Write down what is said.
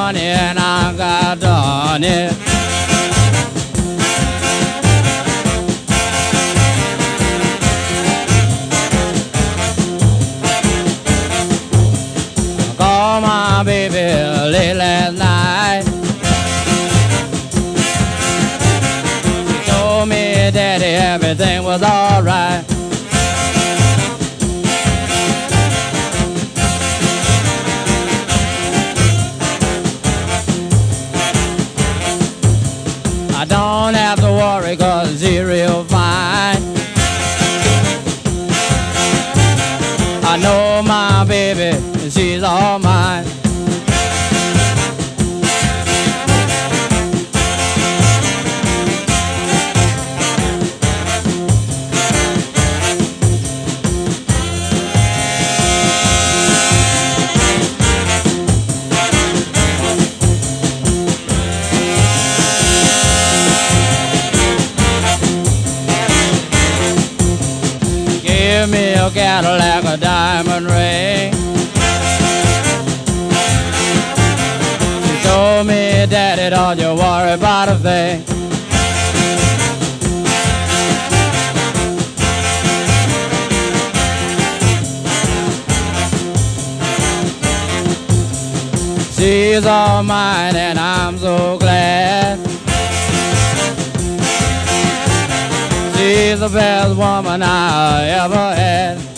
money and I got honey. I called my baby late last night. She told me, Daddy, everything was alright. I don't have to worry 'cause she's real fine. I know my baby, she's all mine. Give me a Cadillac, a diamond ring. She told me, Daddy, don't you worry about a thing. She's all mine and I'm so glad. She's the best woman I ever had.